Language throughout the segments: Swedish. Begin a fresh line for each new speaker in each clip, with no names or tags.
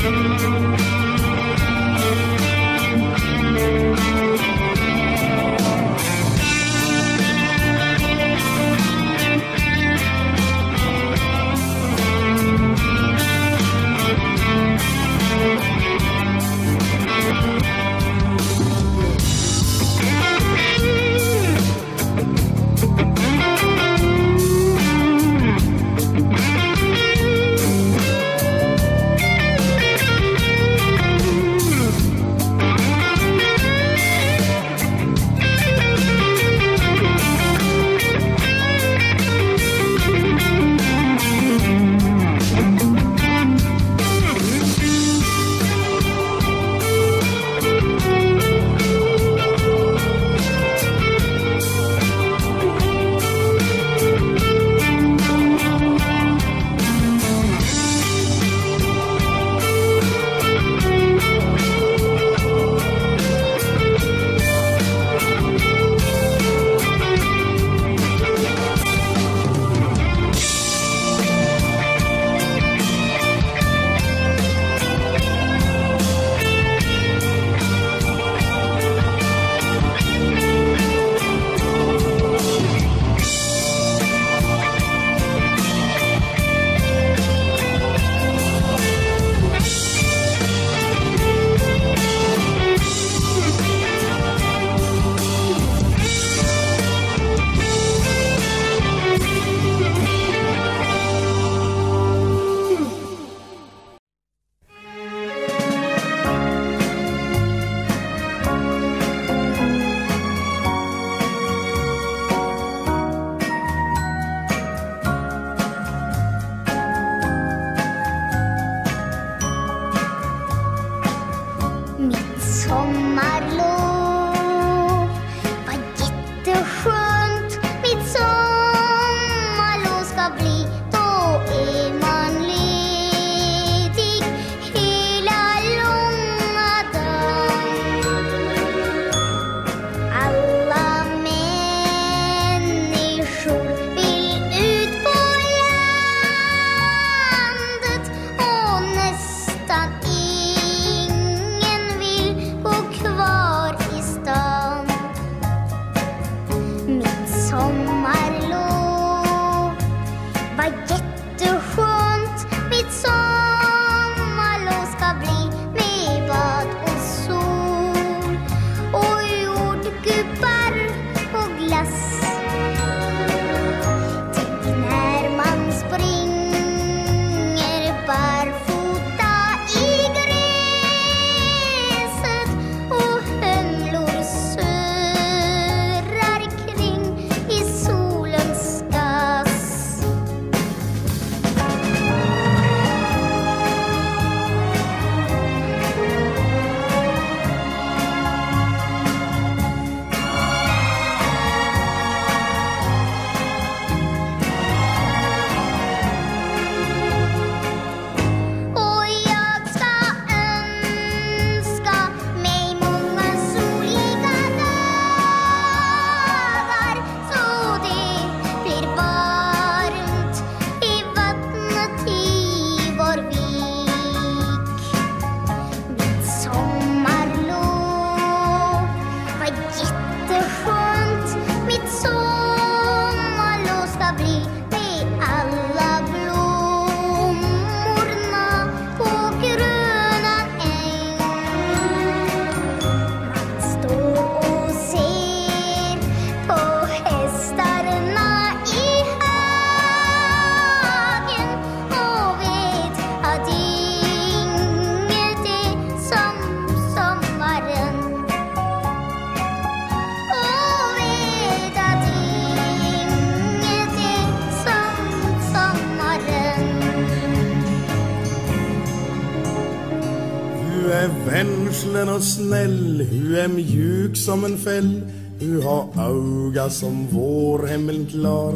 Vänslen och snäll, hu är mjuk som en fäll, hu har öga som vår himmel klar.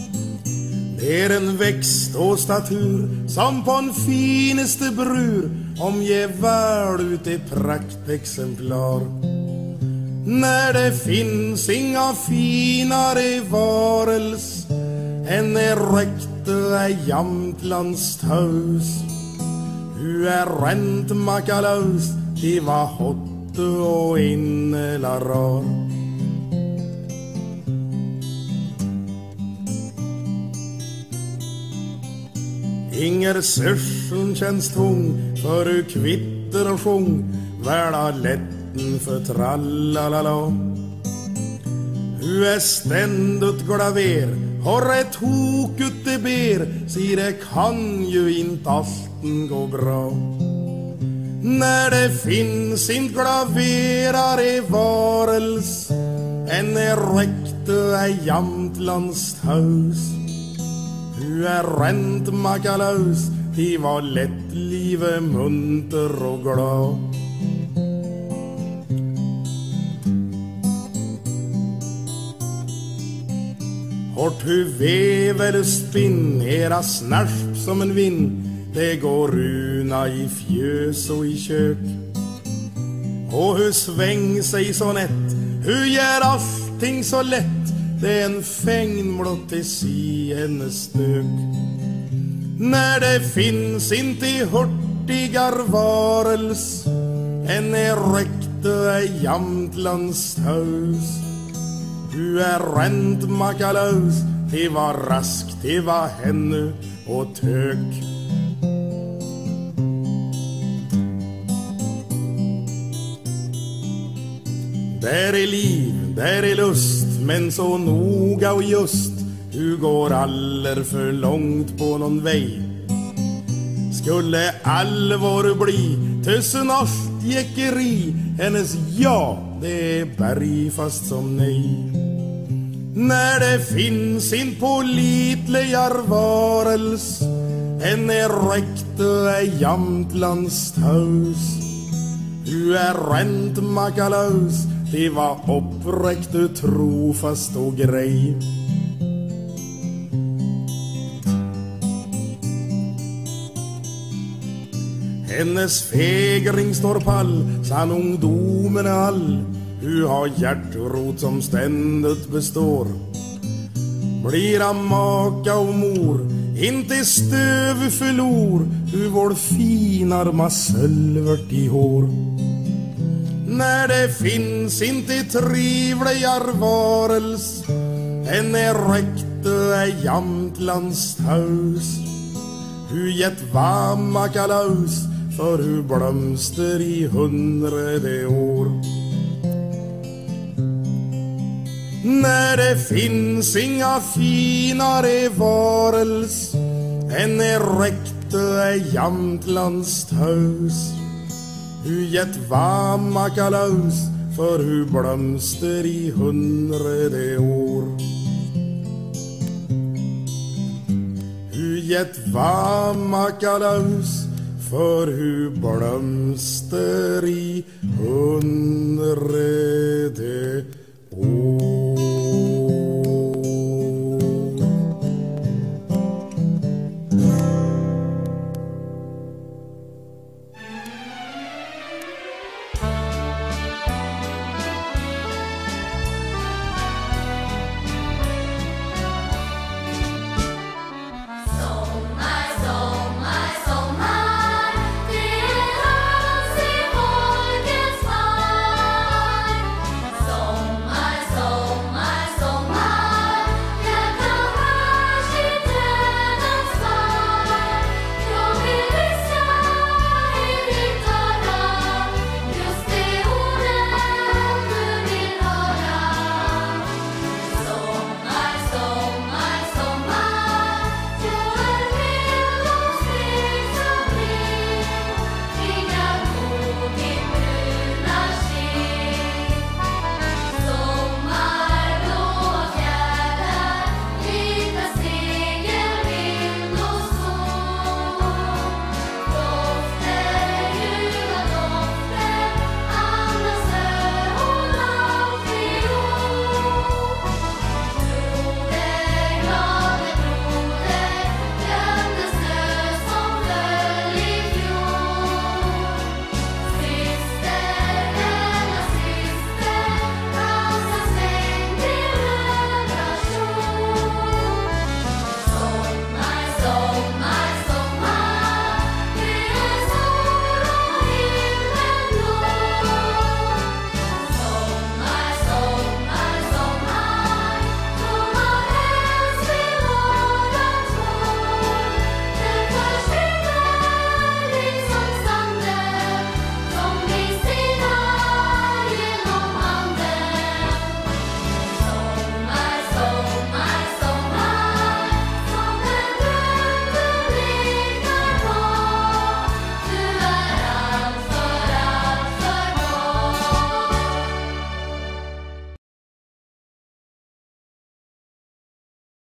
Mer en växt och statur som på en finaste brur, omge väl ut i praktexemplar. När det finns inga finare varels än är räckte är Jämtlands hus. Hu Hu rent makalaus, det var hottu och innela rar. Inger sörseln känns tung, för du kvitter och sjung, värda lätten för trallalala. Hu ständigt glaver, har ett hokut det ber, så det kan ju inte allten gå bra. När det finns inte glaverar i varels, en räckte är Jämtlands hus. Hu rent makalaus, det var lätt livet munter och glad. Hårt hu vever spinn, era snärsp som en vind, det går runa i fjös och i kök. Och hu sväng sig så nätt, hu gör allting så lätt, det är en fängn blott i si hennes stök. När det finns inte hurtigar varels, en räckte är Jämtlands hus. Hu rent makalaus, det var raskt, det var henne och tök. Där är liv, där är lust, men så noga och just, hu går aller för långt på någon väg. Skulle allvar bli tusen allt jäckeri, hennes ja, det är bergfast som nej. När det finns in pålitligar varels, en räckte är Jämtlands hus. Hu rent makalaus, det var uppräckt, trofast och grej. Hennes fegring står pall, sann ungdomen är all. Hu har hjärtrot som ständigt består. Blir han maka och mor, inte stöv förlor, hu vår finarma sölvert i hår. När det finns inte trivligar varels, en räckte är Jämtlands hus. Hu gett va makalaus, för hu blomster i 100 år. När det finns inga finare varels, en räckte är Jämtlands hus. Hu gett va makalaus, för hu blomster i 100 år. Hu gett va makalaus, för hu blomster i 100